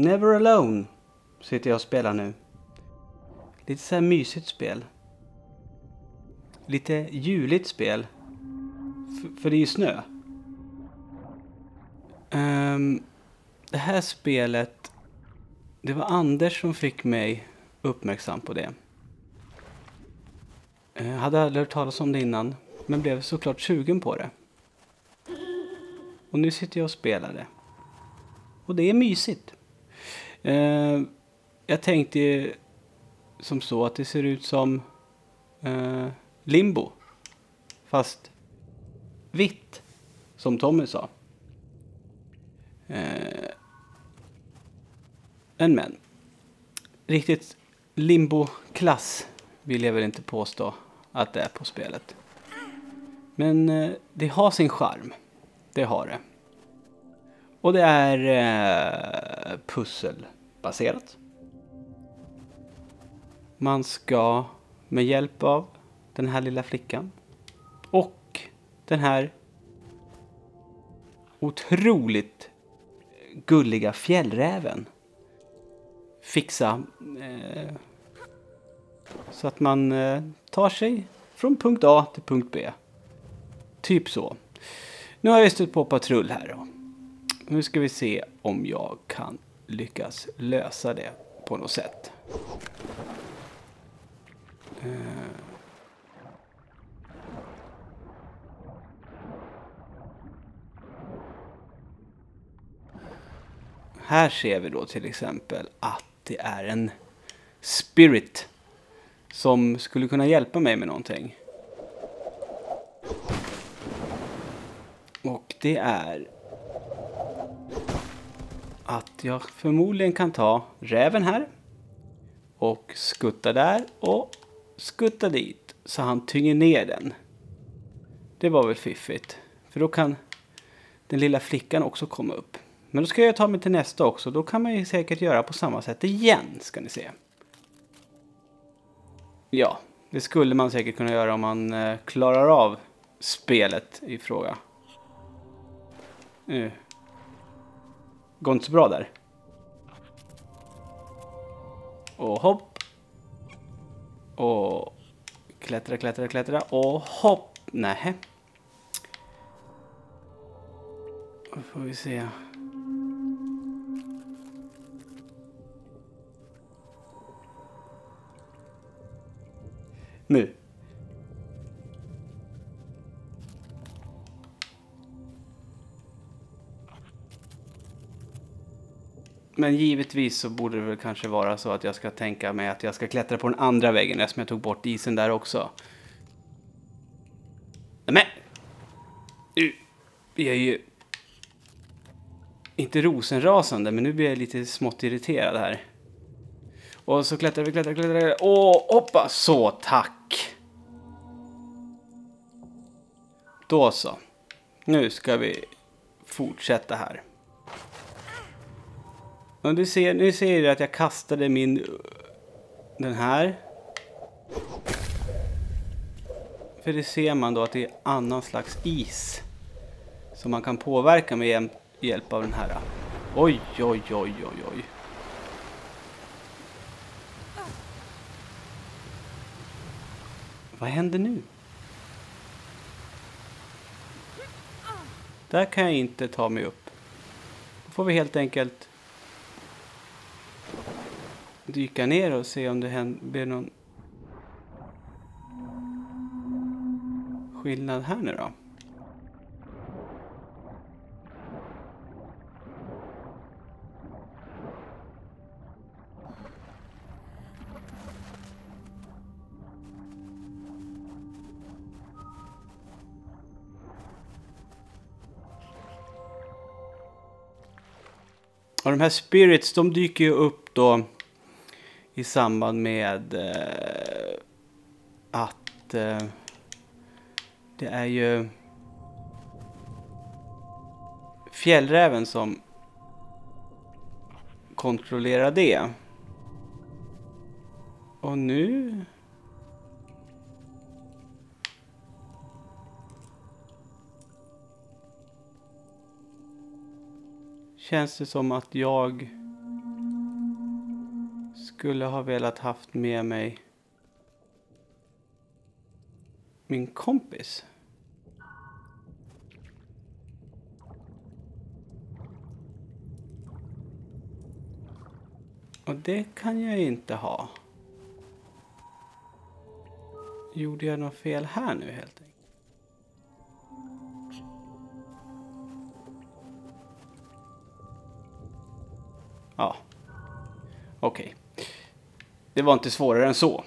Never Alone sitter jag och spelar nu. Lite så här mysigt spel. Lite juligt spel. För det är ju snö. Det här spelet, det var Anders som fick mig uppmärksam på det. Jag hade aldrig hört talas om det innan, men blev såklart sugen på det. Och nu sitter jag och spelar det. Och det är mysigt. Jag tänkte som så att det ser ut som Limbo. Fast vitt, som Tommy sa. Men. Riktigt Limbo-klass vill jag väl inte påstå att det är på spelet. Men det har sin charm. Det har det. Och det är pusselbaserat. Man ska med hjälp av den här lilla flickan och den här otroligt gulliga fjällräven fixa så att man tar sig från punkt A till punkt B. Typ så. Nu har jag stött på patrull här då. Nu ska vi se om jag kan lyckas lösa det på något sätt. Här ser vi då till exempel att det är en spirit som skulle kunna hjälpa mig med någonting. Och det är att jag förmodligen kan ta räven här och skutta där och skutta dit så han tynger ner den. Det var väl fiffigt. För då kan den lilla flickan också komma upp. Men då ska jag ta mig till nästa också. Då kan man ju säkert göra på samma sätt igen, ska ni se. Ja, det skulle man säkert kunna göra om man klarar av spelet i fråga. Går inte så bra där. Och hopp. Och klättra, klättra, klättra. Och hopp. Nej. Då får vi se. Nu. Men givetvis så borde det väl kanske vara så att jag ska tänka mig att jag ska klättra på den andra väggen eftersom jag tog bort isen där också. Men nu blir jag ju inte rosenrasande, men nu blir jag lite smått irriterad här. Och så klättrar vi, klättrar. Åh, hoppa, så tack. Då så. Nu ska vi fortsätta här. Och nu ser du att jag kastade den här. För det ser man då att det är annan slags is som man kan påverka med hjälp av den här. Oj, oj, oj, oj, oj. Vad händer nu? Där kan jag inte ta mig upp. Då får vi helt enkelt dyka ner och se om det blir någon skillnad här nu då. Och de här spirits, de dyker ju upp då i samband med att det är ju fjällräven som kontrollerar det. Och nu känns det som att jag skulle ha velat haft med mig min kompis. Och det kan jag inte ha. Gjorde jag något fel här nu helt enkelt? Ja. Okej. Det var inte svårare än så.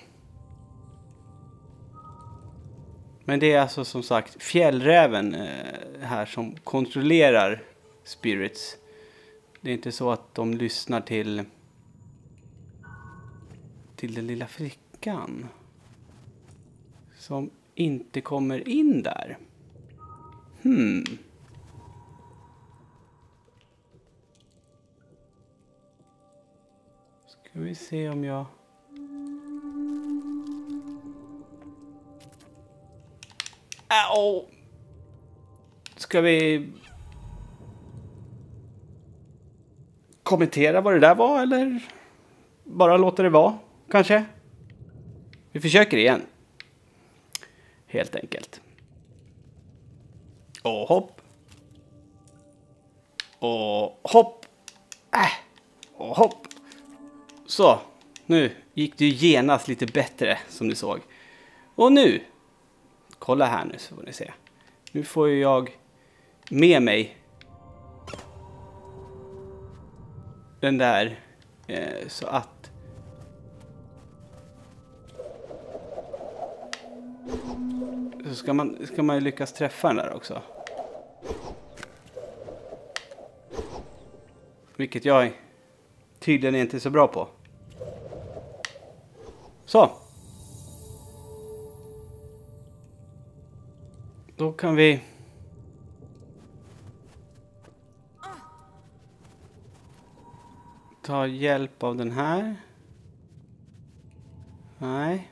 Men det är alltså som sagt fjällräven här som kontrollerar spirits. Det är inte så att de lyssnar till den lilla flickan som inte kommer in där. Ska vi se om jag... Ska vi kommentera vad det där var eller bara låta det vara kanske? Vi försöker igen. Helt enkelt. Och hopp. Och hopp. Och hopp. Så, nu gick det ju genast lite bättre som ni såg. Och nu, kolla här nu så får ni se. Nu får ju jag med mig den där så att så ska man ju lyckas träffa den där också. Vilket jag tydligen inte är så bra på. Så. Då kan vi ta hjälp av den här. Nej.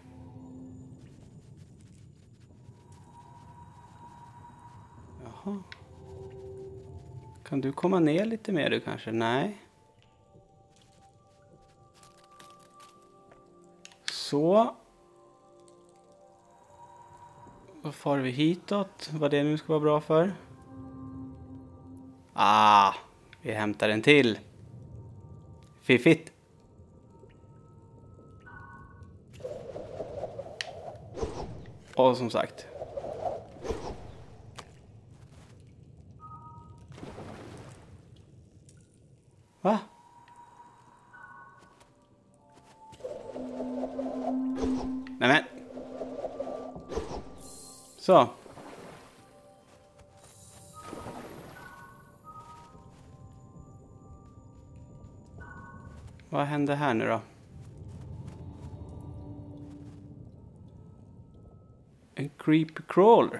Jaha. Kan du komma ner lite mer du kanske? Nej. Så. Då far vi hitåt. Vad det nu ska vara bra för. Vi hämtar en till. Fiffigt. Och som sagt. Va? Nämen. Så. Vad händer här nu då? En creepy crawler.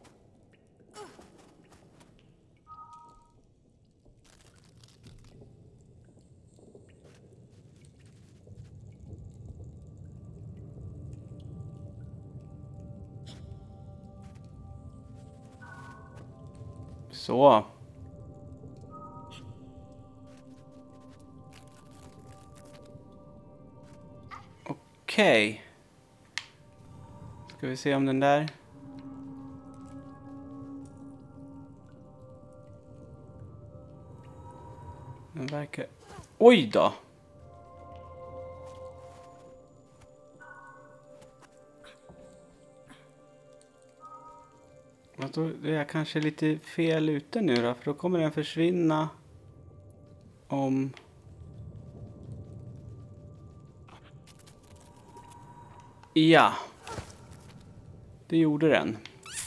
Så. Okej. Ska vi se om den där... Den verkar... Oj då! Då är jag kanske lite fel ute nu då. För då kommer den försvinna om... Ja. Det gjorde den.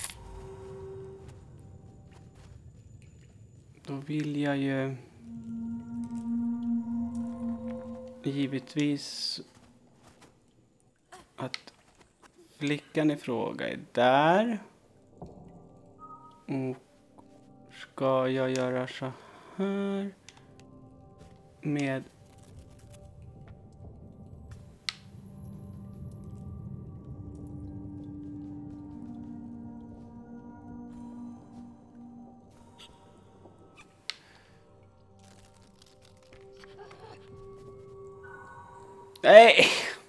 Då vill jag ju... Givetvis... Att flickan i fråga är där. Och ska jag göra så här med Nej!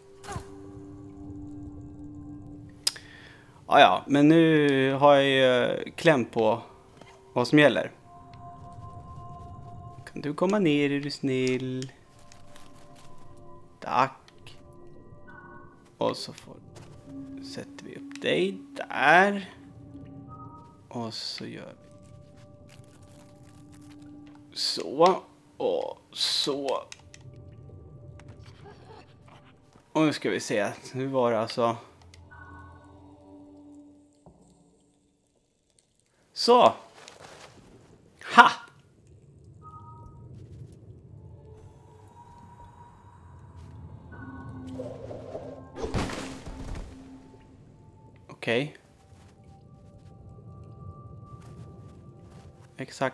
Ja, men nu har jag ju kläm på vad som gäller. Kan du komma ner, är du snäll? Tack. Och så sätter vi upp dig där. Och så gör vi så och så. Och nu ska vi se. Nu var det alltså... Så! Ha! Okej. Exakt.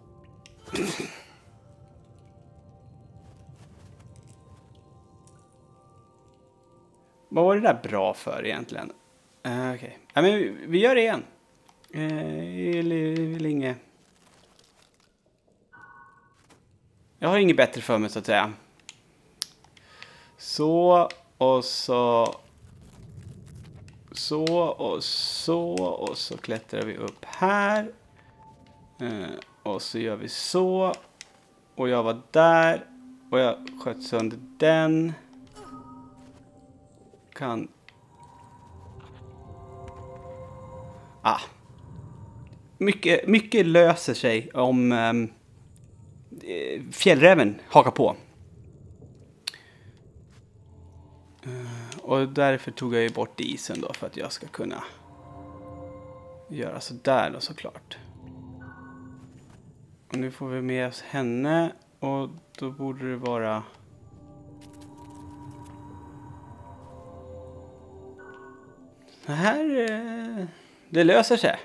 Vad var det där bra för egentligen? Okej. Ja, men vi gör det igen. Eller inget. Jag har inget bättre för mig så att säga. Så och så. Så och så. Och så klättrar vi upp här. Och så gör vi så. Och jag var där. Och jag sköt sönder den. Kan... Mycket löser sig om fjällräven hakar på. Och därför tog jag ju bort isen då för att jag ska kunna göra så där då såklart. Och nu får vi med oss henne och då borde det vara... Så här... Det löser sig.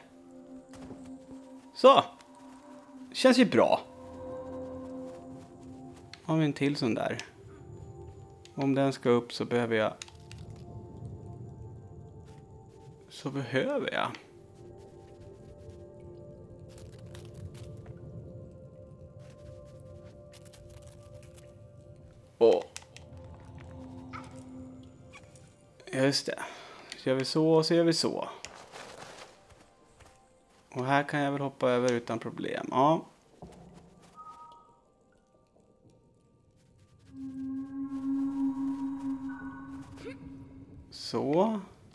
Så. Känns ju bra. Har vi en till sån där. Om den ska upp så behöver jag... Och... Just det. Så gör vi så och så gör vi så. Och här kan jag väl hoppa över utan problem. Ja. Så.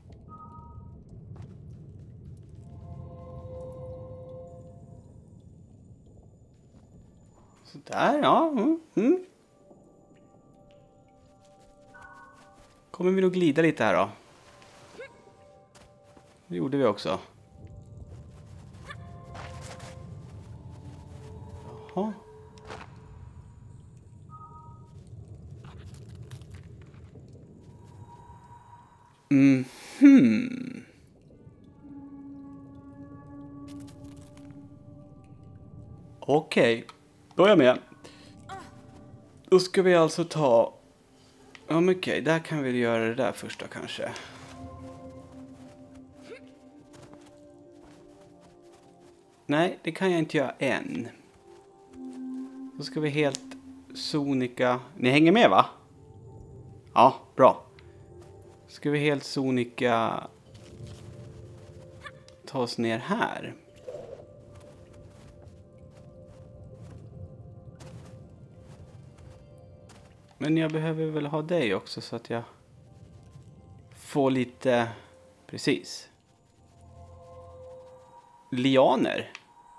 Så där, ja. Kommer vi nog glida lite här då. Det gjorde vi också. Jaha. Okej, då är jag med. Då ska vi alltså ta... Ja men okej, där kan vi göra det där först då kanske. Nej, det kan jag inte göra än. Då ska vi helt sonika... Ni hänger med va? Ja, bra. Ska vi helt sonika ta oss ner här. Men jag behöver väl ha dig också så att jag får lite... Precis. Lianer.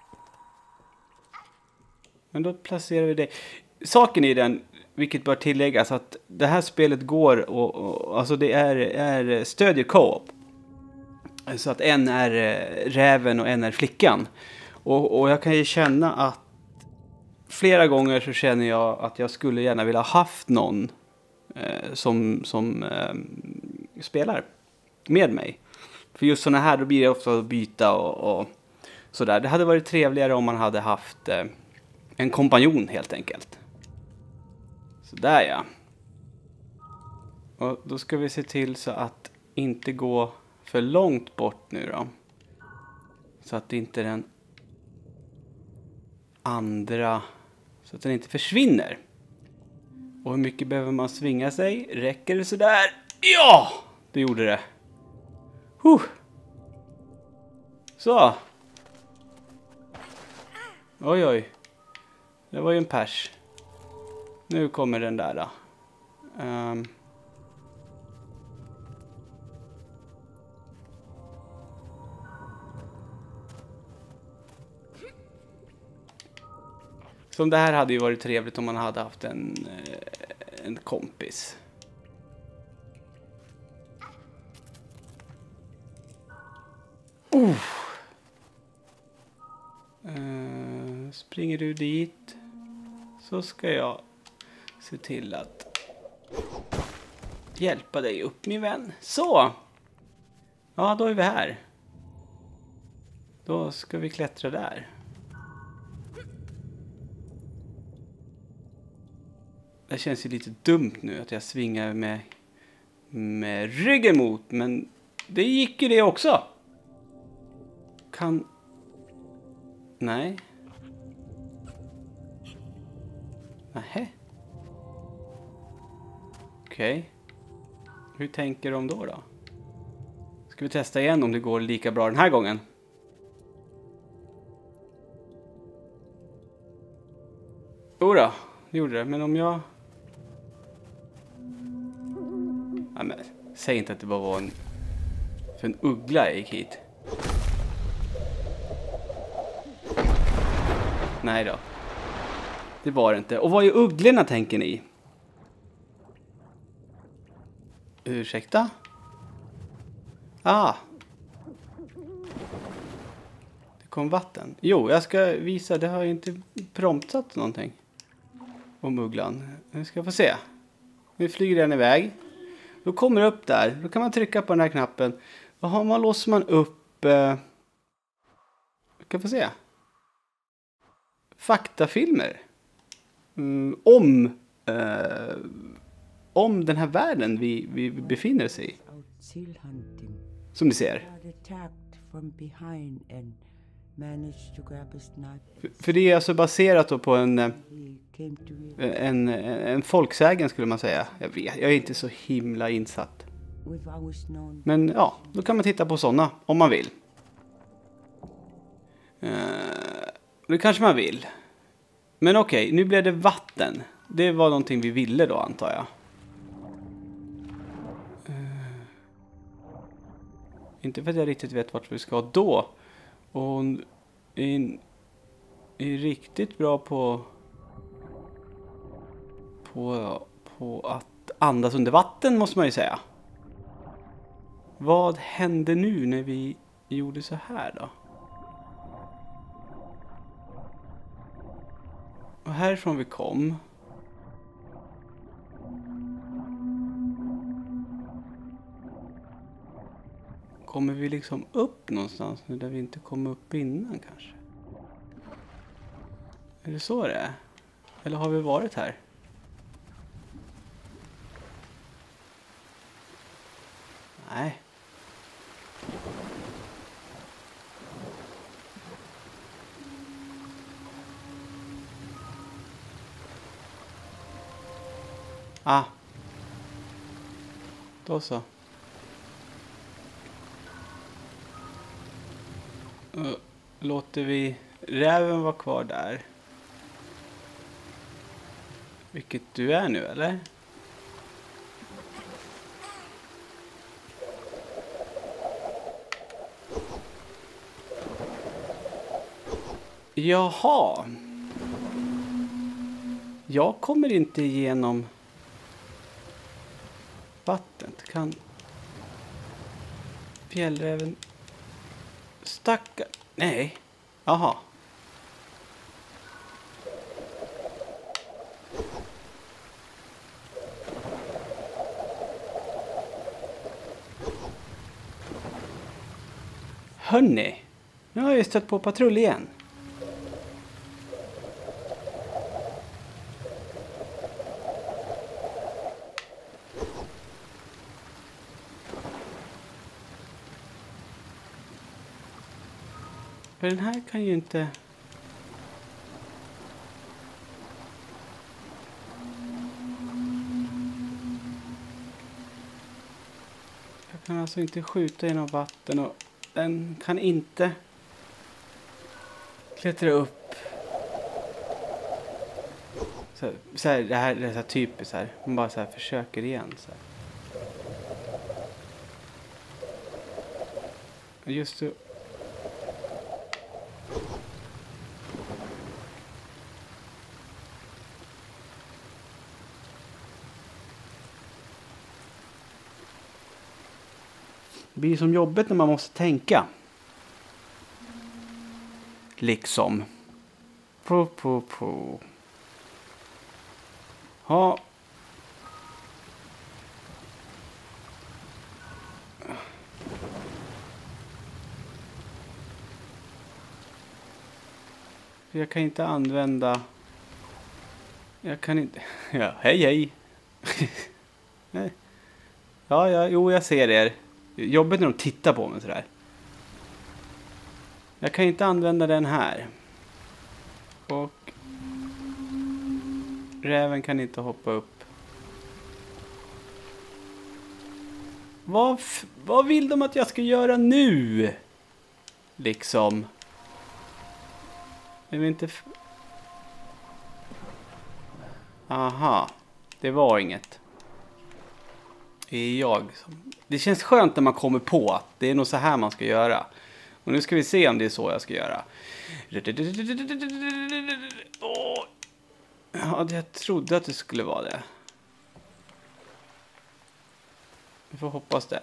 Men då placerar vi det. Saken i den, vilket bör tilläggas, att det här spelet går och alltså det är stödjer co-op. Så att en är räven och en är flickan. Och jag kan ju känna att flera gånger så känner jag att jag skulle gärna vilja haft någon som spelar med mig. För just såna här, då blir det ofta att byta och sådär. Det hade varit trevligare om man hade haft en kompanjon helt enkelt. Sådär ja. Och då ska vi se till så att inte gå för långt bort nu då. Så att inte den andra... Så att den inte försvinner. Och hur mycket behöver man svinga sig? Räcker det sådär? Ja! Det gjorde det. Så. Oj, oj. Det var ju en pers. Nu kommer den där då. Som det här hade ju varit trevligt om man hade haft en kompis. Springer du dit så ska jag se till att hjälpa dig upp, min vän. Så! Ja, då är vi här. Då ska vi klättra där. Det känns ju lite dumt nu att jag svingar med ryggen mot. Men det gick ju det också. Nej. Nähä. Okej. Hur tänker de då? Ska vi testa igen om det går lika bra den här gången? Jodå, det gjorde det. Men om jag... Ja, men, säg inte att det bara var för en uggla jag gick hit. Nej då. Det var det inte. Och vad är ugglorna, tänker ni? Ursäkta? Det kom vatten. Jo, jag ska visa. Det har ju inte promptat någonting om ugglan. Nu ska jag få se. Nu flyger den iväg. Då kommer det upp där. Då kan man trycka på den här knappen. Och har man låser man upp... kan få se. Faktafilmer. Om den här världen vi befinner oss i. Som ni ser. För det är alltså baserat då på en folksägen, skulle man säga. Jag är inte så himla insatt. Men ja, då kan man titta på sådana om man vill. Det kanske man vill. Men okej, nu blev det vatten. Det var någonting vi ville då, antar jag. Inte för att jag riktigt vet vart vi ska då. Och hon är riktigt bra på att andas under vatten, måste man ju säga. Vad hände nu när vi gjorde så här då? Och härifrån vi kom. Kommer vi liksom upp någonstans nu där vi inte kom upp innan kanske? Är det så det är? Eller har vi varit här? Nej. Då så. Låter vi räven vara kvar där. Vilket du är nu, eller? Jaha. Jag kommer inte igenom vattnet. Kan fjällräven stacka? Nej. Jaha. Hörni, nu har jag stött på patrull igen. För den här kan ju inte... kan alltså inte skjuta genom vatten och den kan inte klättra upp. Så här, det här är så här typiskt så här. Man bara så här försöker igen så här. Just det. Det blir som jobbigt när man måste tänka. Liksom. Ja. Jag kan inte använda... Jag kan inte... Ja, hej. Nej. Ja, jo, jag ser er. Jobbigt när de tittar på mig sådär. Jag kan inte använda den här. Och... Räven kan inte hoppa upp. Vad vill de att jag ska göra nu? Liksom. Jag vill inte... Aha. Det var inget. Det är jag. Det känns skönt när man kommer på att det är nog så här man ska göra. Och nu ska vi se om det är så jag ska göra. Ja, jag trodde att det skulle vara det. Vi får hoppas det.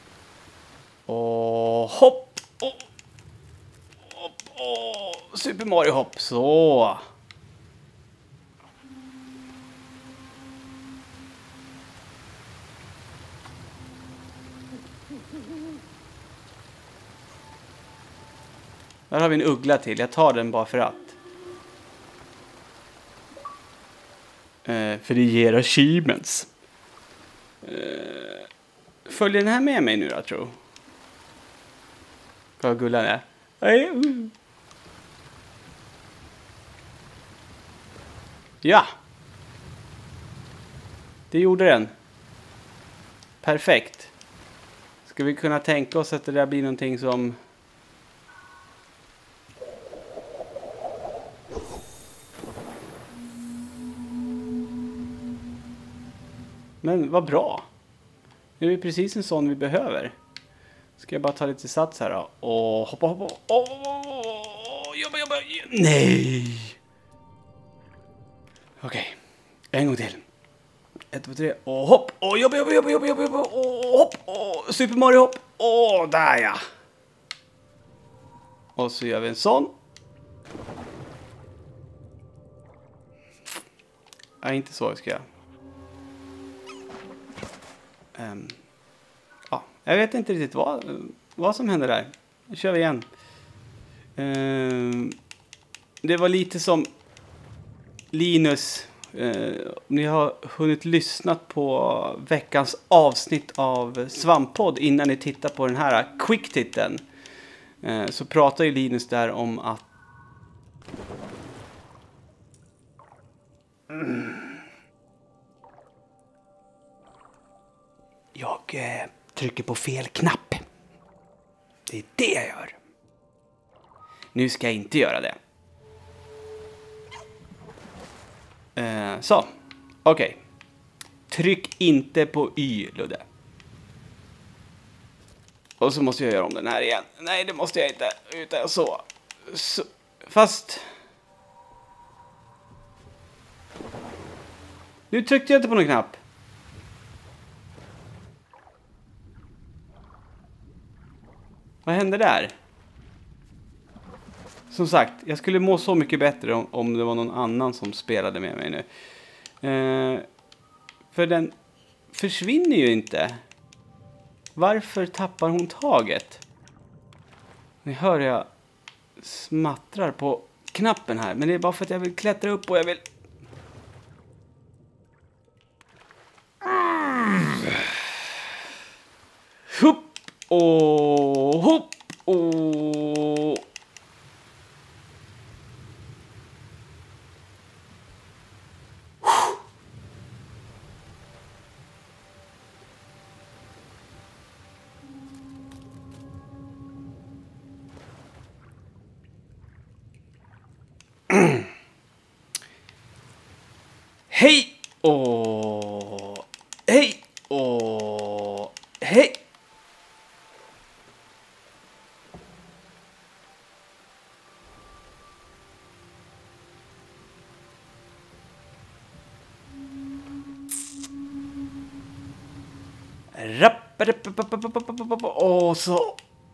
Och hopp! Super Mario hopp, så! Där har vi en uggla till. Jag tar den bara för att. För det ger achievements. Följer den här med mig nu då, tror jag? Vad gullan är. Ja. Det gjorde den. Perfekt. Ska vi kunna tänka oss att det där blir någonting som... Men vad bra. Nu är det precis en sån vi behöver. Ska jag bara ta lite sats här då. Och hoppa. Jobba. Nej. Okej. En gång till. 1, 2, 3. Och hopp. Och jobba. Och hopp. Och Super Mario hopp. Och där ja. Och så gör vi en sån. Nej, inte så ska jag. Ja, jag vet inte riktigt vad som händer där. Nu kör vi igen. Det var lite som Linus. Ni har hunnit lyssnat på veckans avsnitt av Svamppodd innan ni tittar på den här quick-titeln. Så pratar ju Linus där om att jag trycker på fel knapp. Det är det jag gör. Nu ska jag inte göra det. Så. Okej. Tryck inte på Y, Ludde. Och så måste jag göra om den här igen. Nej, det måste jag inte. Utan så. Fast... Nu tryckte jag inte på någon knapp. Vad hände där? Som sagt, jag skulle må så mycket bättre om det var någon annan som spelade med mig nu. För den försvinner ju inte. Varför tappar hon taget? Ni hör jag smattrar på knappen här. Men det är bara för att jag vill klättra upp och jag vill... Hopp och hopp och... Hej och hej och hej. Och så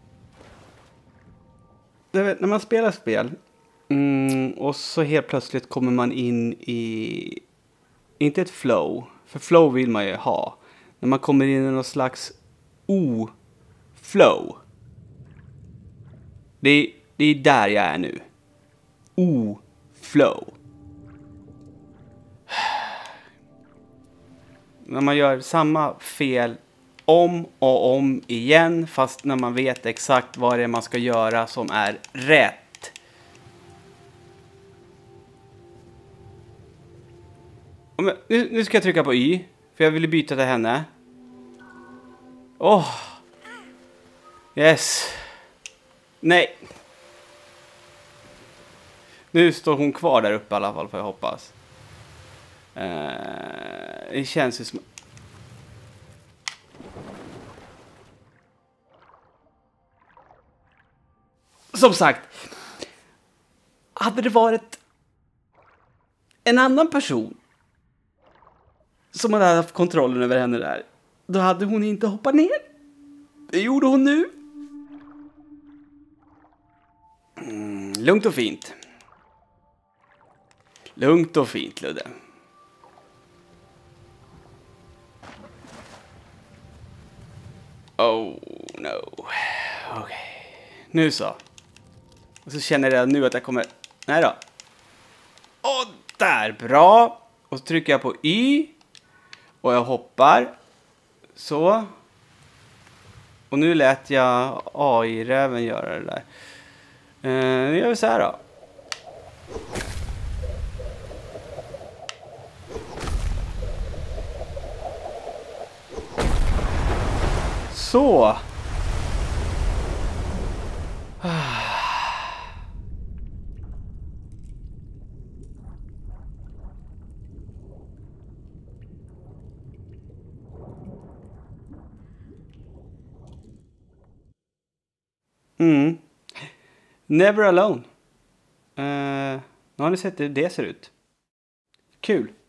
när man spelar spel och så helt plötsligt kommer man in i inte ett flow, för flow vill man ju ha. När man kommer in i någon slags flow. Det är där jag är nu. Flow. När man gör samma fel om och om igen, fast när man vet exakt vad det är man ska göra som är rätt. Nu ska jag trycka på Y, för jag ville byta till henne. Yes. Nej. Nu står hon kvar där uppe i alla fall, får jag hoppas. Det känns ju som sagt, hade det varit en annan person som hade haft kontrollen över henne där, då hade hon inte hoppat ner. Det gjorde hon nu. Lugnt och fint. Lugnt och fint, Ludde. Oh no. Okej. Nu så. Och så känner jag nu att jag kommer... Nej då. Där, bra. Och så trycker jag på Y. Och jag hoppar. Så. Och nu lät jag AI-räven göra det där. Nu gör vi så här då. Så. Never alone. Nu har ni sett hur det ser ut. Kul.